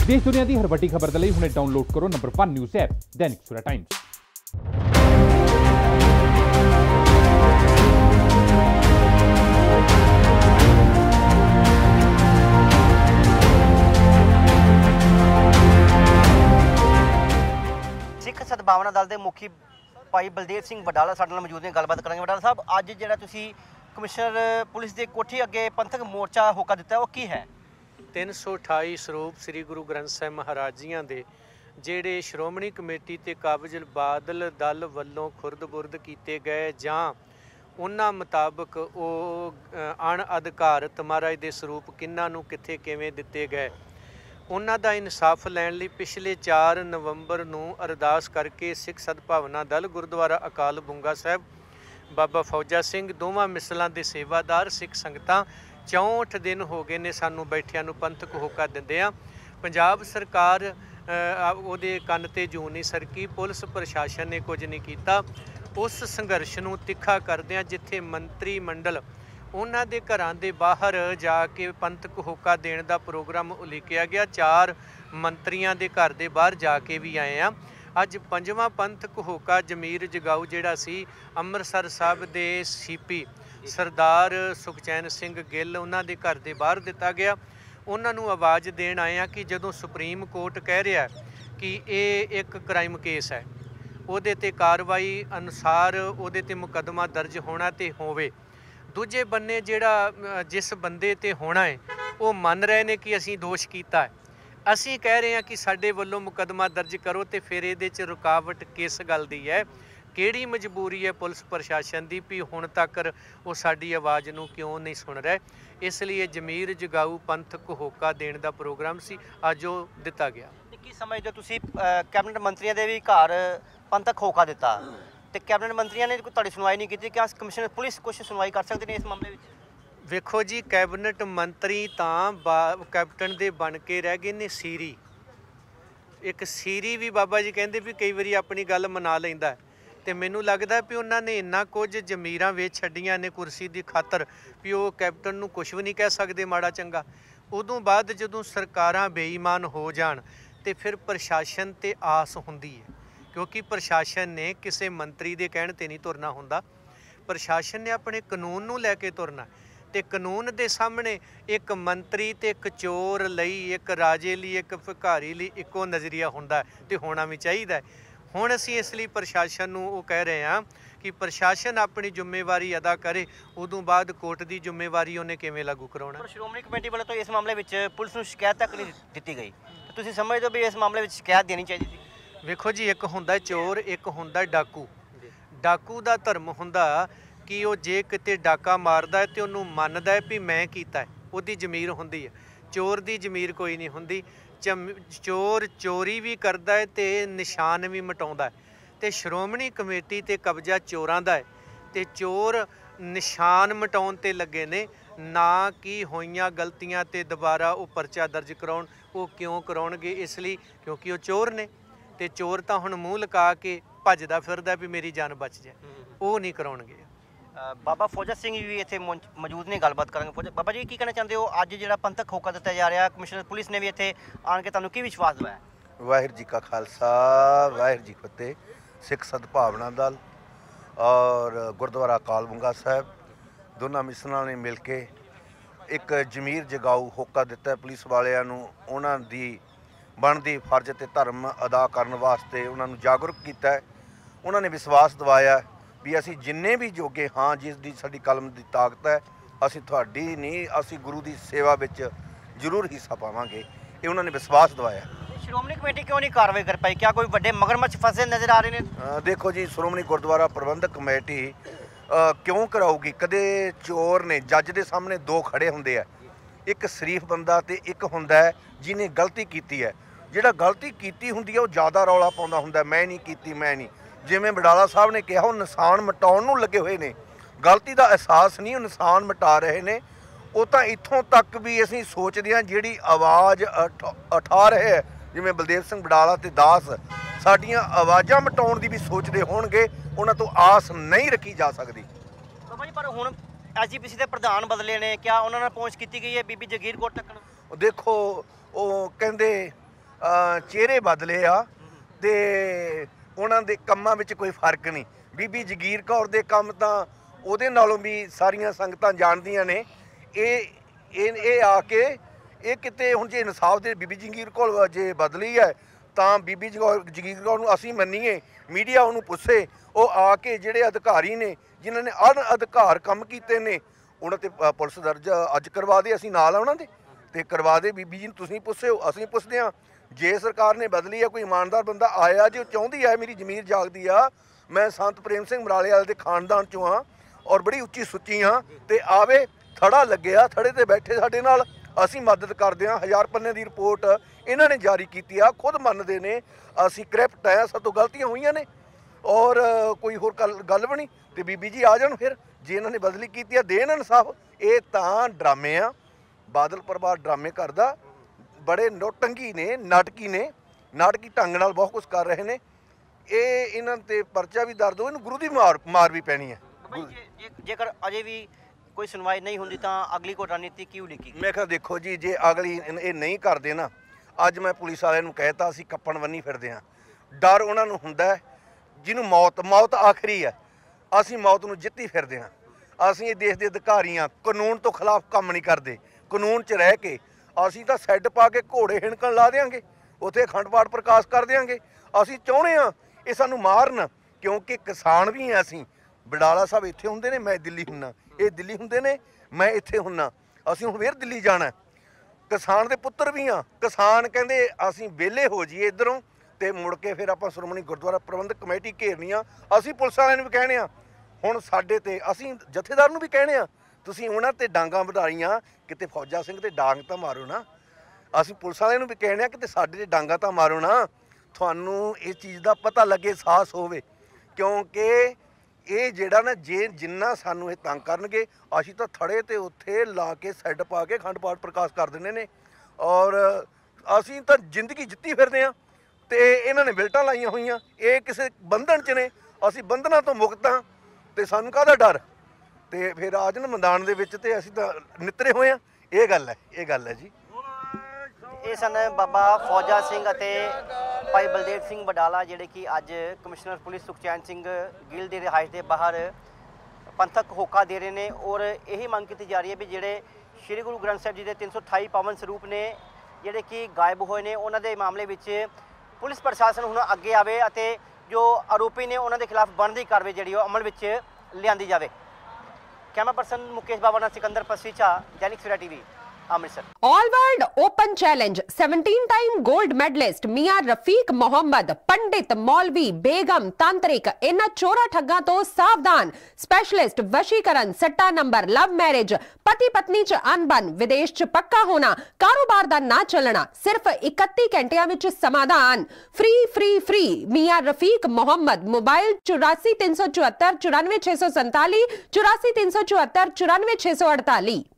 देश दुनिया की हर वड्डी खबर के लिए हुणे डाउनलोड करो number 1 news app Dainik Savera times. Sikh सद्भावना दल के मुखी भाई बलदेव सिंह वडाला साडे नाल मौजूद ने, गलबात करांगे। वडाला साहब, अज जिहड़ा तुसीं कमिश्नर पुलिस की कोठी अगे पंथक मोर्चा होका दिता वो की है? 328 ਸਰੂਪ ਸ੍ਰੀ ਗੁਰੂ ਗ੍ਰੰਥ ਸਾਹਿਬ ਮਹਾਰਾਜ ਜੀਆਂ ਦੇ ਜਿਹੜੇ ਸ਼੍ਰੋਮਣੀ ਕਮੇਟੀ ਤੇ ਕਾਬਜ਼ ਬਾਦਲ ਦਲ ਵੱਲੋਂ ਖੁਰਦ-ਬੁਰਦ ਕੀਤੇ ਗਏ ਜਾਂ ਉਹਨਾਂ ਮੁਤਾਬਕ ਉਹ ਅਣ ਅਧਿਕਾਰਤ ਮਹਾਰਾਜ ਦੇ ਸਰੂਪ ਕਿੰਨਾਂ ਨੂੰ ਕਿੱਥੇ ਕਿਵੇਂ ਦਿੱਤੇ ਗਏ, ਉਹਨਾਂ ਦਾ ਇਨਸਾਫ ਲੈਣ ਲਈ ਪਿਛਲੇ 4 ਨਵੰਬਰ ਨੂੰ ਅਰਦਾਸ ਕਰਕੇ ਸਿੱਖ ਸਦਭਾਵਨਾ ਦਲ ਗੁਰਦੁਆਰਾ ਅਕਾਲ ਬੁੰਗਾ ਸਾਹਿਬ ਬਾਬਾ ਫੌਜਾ ਸਿੰਘ ਦੋਵਾਂ ਮਿਸਲਾਂ ਦੇ ਸੇਵਾਦਾਰ ਸਿੱਖ ਸੰਗਤਾਂ 64 दिन हो गए ने सानू बैठिया नू पंथक होका दिंदे आ। पंजाब सरकार ਉਹਦੇ ਕੰਨ ਤੇ ਜੂੰ नहीं सरकी, पुलिस प्रशासन ने कुछ नहीं किया। उस संघर्ष नू तिखा करदिआं जिथे मंत्री मंडल उन्हां दे घरां दे बाहर जाके पंथक होका देण दा प्रोग्राम उलीकिया गया। 4 मंत्रियों के घर दे बाहर जाके भी आए हैं। अज 5वां पंथक होका जमीर जगाऊ जिहड़ा सी ਅੰਮ੍ਰਿਤਸਰ साहब दे सीपी सरदार सुखचैन सिंह गिल उन्हां दे घर दे बाहर दिता गया। उन्हां नूं आवाज़ देण आए हैं कि जदों सुप्रीम कोर्ट कह रहा कि ये एक क्राइम केस है, उहदे ते कार्रवाई अनुसार उहदे ते मुकदमा दर्ज होना ते होवे। दूजे बन्ने जिहड़ा जिस बंदे ते होना है वो मन रहे ने कि असीं दोष कीता है, असीं कह रहे हैं कि साडे वल्लों मुकदमा दर्ज करो, तो फिर इहदे च रुकावट किस गल दी है? ਕਿਹੜੀ मजबूरी है पुलिस प्रशासन की भी हुण तक वो साडी आवाज़ नूं क्यों नहीं सुन रहे? इसलिए जमीर जगाऊ पंथक होका देण दा प्रोग्राम सी अज वो दिता गया। की समझदे हो तुसीं कैबिनेट मंत्रियों के भी घर पंथक होका दिता तो कैबिनेट मंत्रियों ने तुहाडी सुनवाई नहीं की? क्या कमिश्नर पुलिस कुछ सुनवाई कर सकते हैं इस मामले में? वेखो जी, कैबिनेट मंत्री तां कैप्टन दे बन के रह गए ने सीरी। एक सीरी भी बाबा जी कहते भी कई बारी अपनी गल मना लैंदा है, तो मैनू लगता भी उन्होंने इन्ना कुछ जमीरां वेच छड्डियां ने कुर्सी की खातर भी वो कैप्टन नूं कुछ भी नहीं कह सकते माड़ा चंगा। उदों बाद जदों सरकारां बेईमान हो जाण तो फिर प्रशासन ते आस हुंदी है, क्योंकि प्रशासन ने किसी मंत्री के कहण ते नहीं तुरना हुंदा। प्रशासन ने अपने कानून नूं लैके तुरना, तो कानून के सामने एक मंत्री तो एक चोर लई, एक राजे लई, एक भिखारी लई इक्को नज़रिया हुंदा ते होना भी चाहिए। हुण असीं इसलिए प्रशासन नूं वो कह रहे हैं कि प्रशासन अपनी जिम्मेवारी अदा करे, उदों बाद कोर्ट की जिम्मेवारी उन्हें किवें लागू कराउणा। पर श्रोमणी कमेटी वालों तो इस मामले में पुलिस नूं शिकायत तक नहीं दी गई, तो तुसीं समझदे हो भी इस मामले में शिकायत देनी चाहिए थी? वेखो जी, एक हुंदा चोर, एक हुंदा डाकू। डाकू का धर्म हुंदा कि वो जे किते डाका मारदा है तो उन्होंने मनदा है भी मैं कीता है, उहदी जमीर हुंदी है। चोर की जमीर कोई नहीं हुंदी। चोर चोरी भी करता है तो निशान भी मिटाउंदा है, तो श्रोमणी कमेटी ते कब्जा चोरां दा है, तो चोर निशान मिटाउण ते लगे ने, ना कि होइयां गलतियां ते दोबारा वो परचा दर्ज कराउण। वो क्यों कराउणगे? इसलिए क्योंकि वो चोर ने, तो चोर तो हुण मूँह लगा के भजदा फिरदा भी मेरी जान बच जाए, वो नहीं कराउणगे। बाबा फौजा सिंह भी इत्थे मौजूद ने, गलबात करांगे। बाबा जी, की कहना चाहते हो अज जिहड़ा पंथक होका दिता जा रहा, कमिश्नर पुलिस ने भी इत्थे आण के तुहानूं की विश्वास दिवाया? वाहिगुरू जी का खालसा वाहिगुरू जी फतेह। सिख सद्भावना दल और गुरुद्वारा अकाल बुंगा साहब दोनों मिसलों ने मिल के एक जमीर जगाऊ होका दिता पुलिस वालियां नूं, उन्हां दी बनदी फर्ज ते धर्म अदा करन वास्ते उन्हां नूं जागरूक कीता है। उन्होंने विश्वास दिवाया भी असी जिन्ने भी जोगे हाँ, जिस दी साडी कलम की ताकत है, असी तुहाडी नहीं, असी गुरु की सेवा में जरूर हिस्सा पावांगे, ये उन्होंने विश्वास दिवाया। श्रोमणी कमेटी क्यों नहीं कार्रवाई कर पाई? क्या कोई बड़े मगरमच्छ फसे नज़र आ रहे हैं? देखो जी, श्रोमणी गुरुद्वारा प्रबंधक कमेटी क्यों कराऊगी? कदे चोर ने जज के सामने 2 खड़े होंदे आ, एक शरीफ बंदा तो एक हुंदा है जिन्हें गलती की है। जिहड़ा गलती की हुंदी है वो ज़्यादा रौला पाउंदा हुंदा, मैं नहीं की, मैं नहीं। जिवें वडाला साहब ने कहा वो निशान मिटाउण नूं लगे हुए ने, गलती का एहसास नहीं, वो निशान मिटा रहे ने। वो तो इत्थों तक भी असीं सोचदे हां जिहड़ी आवाज़ उठा रहे है, जिवें बलदेव सिंह वडाला ते दास साडियां आवाज़ां मिटाउण दी भी सोचदे होणगे, उन्हां तो आस नहीं रखी जा सकदी। बाबा जी, पर हुण SGPC के प्रधान बदले ने, क्या उन्होंने पहुँच की गई है बीबी जगीर कौर तक? देखो वो कहंदे ਚਿਹਰੇ ਬਦਲੇ ਆ ਤੇ ਉਹਨਾਂ ਦੇ ਕੰਮਾਂ ਵਿੱਚ ਕੋਈ ਫਰਕ ਨਹੀਂ। ਬੀਬੀ ਜਗੀਰ ਕੌਰ ਦੇ ਕੰਮ ਤਾਂ ਉਹਦੇ ਨਾਲੋਂ ਵੀ ਸਾਰੀਆਂ ਸੰਗਤਾਂ ਜਾਣਦੀਆਂ ਨੇ। ਇਹ ਆ ਕੇ ਇਹ ਕਿਤੇ ਹੁਣ ਜੇ ਇਨਸਾਫ ਦੇ ਬੀਬੀ ਜਗੀਰ ਕੌਰ ਜੇ ਬਦਲੀ ਹੈ ਤਾਂ ਬੀਬੀ ਜਗੀਰ ਕੌਰ ਨੂੰ ਅਸੀਂ ਮੰਨੀਏ, ਮੀਡੀਆ ਉਹਨੂੰ ਪੁੱਛੇ, ਉਹ ਆ ਕੇ ਜਿਹੜੇ ਅਧਿਕਾਰੀ ਨੇ ਜਿਨ੍ਹਾਂ ਨੇ ਅਧਿਕਾਰ ਕੰਮ ਕੀਤੇ ਨੇ ਉਹਨਾਂ ਤੇ ਪੁਲਿਸ ਦਰਜ ਅੱਜ ਕਰਵਾ ਦੇ। ਅਸੀਂ ਨਾਲ ਆ ਉਹਨਾਂ ਦੇ ਤੇ ਕਰਵਾ ਦੇ। ਬੀਬੀ ਜੀ ਨੂੰ ਤੁਸੀਂ ਪੁੱਛਿਓ, ਅਸੀਂ ਪੁੱਛਦੇ ਹਾਂ। ਜੇ ਸਰਕਾਰ ਨੇ ਬਦਲੀ ਆ, ਕੋਈ ਇਮਾਨਦਾਰ ਬੰਦਾ ਆਇਆ ਜੇ ਉਹ ਚਾਹੁੰਦੀ ਹੈ ਮੇਰੀ ਜ਼ਮੀਰ ਜਾਗਦੀ ਆ, ਮੈਂ ਸੰਤ ਪ੍ਰੇਮ ਸਿੰਘ ਮਰਾਲੇ ਵਾਲੇ ਦੇ ਖਾਨਦਾਨ ਚੋਂ ਹਾਂ ਔਰ ਬੜੀ ਉੱਚੀ ਸੁੱਚੀ ਹਾਂ, ਤੇ ਆਵੇ ਥੜਾ ਲੱਗਿਆ, ਥੜੇ ਤੇ ਬੈਠੇ ਸਾਡੇ ਨਾਲ, ਅਸੀਂ ਮਦਦ ਕਰਦੇ ਹਾਂ। 1000 ਪੰਨੇ ਦੀ ਰਿਪੋਰਟ ਇਹਨਾਂ ਨੇ ਜਾਰੀ ਕੀਤੀ ਆ, ਖੁਦ ਮੰਨਦੇ ਨੇ ਅਸੀਂ ਕਰਪਟ ਆ, ਸਾਤੋਂ ਗਲਤੀਆਂ ਹੋਈਆਂ ਨੇ ਔਰ ਕੋਈ ਹੋਰ ਗੱਲ ਵੀ ਨਹੀਂ। ਤੇ ਬੀਬੀ ਜੀ ਆ ਜਾਣ ਫਿਰ, ਜੇ ਇਹਨਾਂ ਨੇ ਬਦਲੀ ਕੀਤੀ ਆ ਦੇਣ ਇਨਸਾਫ। ਇਹ ਤਾਂ ਡਰਾਮੇ ਆ, ਬਾਦਲ ਪਰਿਵਾਰ ਡਰਾਮੇ ਕਰਦਾ, ਬੜੇ ਨੋਟੰਗੀ ਨੇ, ਨਾਟਕੀ ਢੰਗ ਨਾਲ ਬਹੁਤ ਕੁਝ ਕਰ ਰਹੇ ਨੇ। ਇਹਨਾਂ ਤੇ ਪਰਚਾ ਵੀ ਦਰਜ ਹੋ, ਇਹਨੂੰ ਗੁਰੂ ਦੀ ਮਾਰ ਵੀ ਪੈਣੀ ਹੈ। ਜੇਕਰ ਅਜੇ ਵੀ ਕੋਈ ਸੁਣਵਾਈ ਨਹੀਂ ਹੁੰਦੀ ਤਾਂ ਅਗਲੀ ਕੋਈ ਰਣਨੀਤੀ ਕੀ ਉਲੀਕੀ? ਮੈਂ ਕਿਹਾ ਦੇਖੋ ਜੀ, ਜੇ ਅਗਲੀ ਇਹ ਨਹੀਂ ਕਰਦੇ ਨਾ, ਅੱਜ ਮੈਂ ਪੁਲਿਸ ਵਾਲਿਆਂ ਨੂੰ ਕਹਿਤਾ ਅਸੀਂ ਕੱਪਣ ਬੰਨੀ ਫਿਰਦੇ ਹਾਂ। ਡਰ ਉਹਨਾਂ ਨੂੰ ਹੁੰਦਾ ਜਿਹਨੂੰ ਮੌਤ ਆਖਰੀ ਹੈ। ਅਸੀਂ ਮੌਤ ਨੂੰ ਜਿੱਤੀ ਫਿਰਦੇ ਹਾਂ। ਅਸੀਂ ਇਹ ਦੇਸ਼ ਦੇ ਅਧਿਕਾਰੀ ਹਾਂ, ਕਾਨੂੰਨ ਤੋਂ ਖਿਲਾਫ ਕੰਮ ਨਹੀਂ ਕਰਦੇ। ਕਾਨੂੰਨ 'ਚ ਰਹਿ ਕੇ ਅਸੀਂ ਤਾਂ ਸੈੱਡ ਪਾ ਕੇ ਘੋੜੇ ਹਿਣਕਣ ਲਾ ਦੇਵਾਂਗੇ, ਉੱਥੇ ਅਖੰਡ ਪਾਠ ਪ੍ਰਕਾਸ਼ ਕਰ ਦੇਵਾਂਗੇ। ਅਸੀਂ ਚਾਹੁੰਦੇ ਹਾਂ ਇਹ ਸਾਨੂੰ ਮਾਰਨ, ਕਿਉਂਕਿ ਕਿਸਾਨ ਵੀ ਹਾਂ ਅਸੀਂ। ਬਡਾਲਾ ਸਾਹਿਬ ਇੱਥੇ ਹੁੰਦੇ ਨੇ, ਮੈਂ ਦਿੱਲੀ ਹੁੰਨਾ, ਇਹ ਦਿੱਲੀ ਹੁੰਦੇ ਨੇ, ਮੈਂ ਇੱਥੇ ਹੁੰਨਾ। ਅਸੀਂ ਹੁਣ ਫੇਰ ਦਿੱਲੀ ਜਾਣਾ। ਕਿਸਾਨ ਦੇ ਪੁੱਤਰ ਵੀ ਹਾਂ। ਕਿਸਾਨ ਕਹਿੰਦੇ ਅਸੀਂ ਵਿਹਲੇ ਹੋ ਜਾਈਏ ਇੱਧਰੋਂ ਤੇ ਮੁੜ ਕੇ ਫਿਰ ਆਪਾਂ ਸ਼੍ਰੋਮਣੀ ਗੁਰਦੁਆਰਾ ਪ੍ਰਬੰਧਕ ਕਮੇਟੀ ਘੇਰਨੀ ਆ। ਅਸੀਂ ਪੁਲਿਸ ਵਾਲਿਆਂ ਨੂੰ ਵੀ ਕਹਿਣੇ ਆ, ਹੁਣ ਸਾਡੇ ਤੇ, ਅਸੀਂ ਜਥੇਦਾਰ ਨੂੰ ਵੀ ਕਹਿਣੇ ਆ, ਤੁਸੀਂ ਉਹਨਾਂ ਤੇ ਡਾਂਗਾਂ ਵਧਾਈਆਂ, ਕਿਤੇ ਫੌਜਾ ਸਿੰਘ ਤੇ ਡਾਂਗ ਤਾਂ ਮਾਰੋ ਨਾ। ਅਸੀਂ ਪੁਲਿਸ ਵਾਲਿਆਂ ਨੂੰ ਵੀ ਕਹਿਣੇ ਆ ਕਿਤੇ ਸਾਡੇ ਤੇ ਡਾਂਗਾਂ ਤਾਂ ਮਾਰੋ ਨਾ। ਤੁਹਾਨੂੰ ਇਸ ਚੀਜ਼ ਦਾ ਪਤਾ ਲੱਗੇ, ਅਹਿਸਾਸ ਹੋਵੇ, ਕਿਉਂਕਿ ਇਹ ਜਿਹੜਾ ਨਾ ਜੇ ਜਿੰਨਾ ਸਾਨੂੰ ਇਹ ਤੰਗ ਕਰਨਗੇ, ਅਸੀਂ ਤਾਂ ਥੜੇ ਤੇ ਉੱਥੇ ਲਾ ਕੇ ਸੈੱਡ ਪਾ ਕੇ ਅਖੰਡ ਪਾਠ ਪ੍ਰਕਾਸ਼ ਕਰ ਦਿੰਦੇ ਨੇ ਔਰ ਅਸੀਂ ਤਾਂ ਜ਼ਿੰਦਗੀ ਜਿੱਤੀ ਫਿਰਦੇ ਹਾਂ। ਤੇ ਇਹਨਾਂ ਨੇ ਬਿਲਟਾਂ ਲਾਈਆਂ ਹੋਈਆਂ, ਇਹ ਕਿਸੇ ਬੰਧਨ 'ਚ ਨੇ, ਅਸੀਂ ਬੰਧਨਾਂ ਤੋਂ ਮੁਕਤ ਹਾਂ ਤੇ ਸਾਨੂੰ ਕਾਹਦਾ ਡਰ। ਤੇ ਫਿਰ ਆ ਜਾਣ ਮੈਦਾਨ ਦੇ ਵਿੱਚ ਤੇ ਅਸੀਂ ਤਾਂ ਨਿੱਤਰੇ ਹੋਏ ਹਾਂ। ਇਹ ਗੱਲ ਹੈ ਜੀ। ਇਹ ਸਨ ਬਾਬਾ ਫੌਜਾ ਸਿੰਘ ਅਤੇ ਭਾਈ ਬਲਦੇਵ ਸਿੰਘ ਵਡਾਲਾ, ਜਿਹੜੇ ਕਿ ਅੱਜ ਕਮਿਸ਼ਨਰ ਪੁਲਿਸ ਸੁਖਚੈਨ ਸਿੰਘ ਗਿੱਲ ਦੀ ਰਿਹਾਇਸ਼ ਦੇ ਬਾਹਰ ਪੰਥਕ ਹੋਕਾ ਦੇ ਰਹੇ ਨੇ ਔਰ ਇਹੀ ਮੰਗ ਕੀਤੀ ਜਾ ਰਹੀ ਹੈ ਵੀ ਜਿਹੜੇ ਸ਼੍ਰੀ ਗੁਰੂ ਗ੍ਰੰਥ ਸਾਹਿਬ ਜੀ ਦੇ 328 ਪਾਵਨ ਸਰੂਪ ਨੇ ਜਿਹੜੇ ਕਿ ਗਾਇਬ ਹੋਏ ਨੇ, ਉਹਨਾਂ ਦੇ ਮਾਮਲੇ ਵਿੱਚ ਪੁਲਿਸ ਪ੍ਰਸ਼ਾਸਨ ਹੁਣ ਅੱਗੇ ਆਵੇ ਅਤੇ ਜੋ ਆਰੋਪੀ ਨੇ ਉਹਨਾਂ ਦੇ ਖਿਲਾਫ ਬਣਦੀ ਕਾਰਵਾਈ ਜਿਹੜੀ ਉਹ ਅਮਲ ਵਿੱਚ ਲਿਆਂਦੀ ਜਾਵੇ। ਕੈਮਰਾ ਪਰਸਨ ਮੁਕੇਸ਼ ਬਾਬਾ ਨਾਲ Sikandar Pasricha, Dainik Savera TV, Amritsar. All world open challenge 17 time gold medalist Mian Rafiq Mohammad, पंडित, मौलवी, बेगम, तांत्रिक, इन्हां चोरा ठग्गां तो सावधान। स्पेशलिस्ट वशीकरण, सट्टा नंबर, लव मैरिज, पति पत्नी च अनबन, विदेश च पक्का होना, कारोबार दा ना चलना, सिर्फ 31 घंटियां विच समाधान। Free free free Mian Rafiq Mohammad. Mobile 84 374 94 647, 84 374 94 648।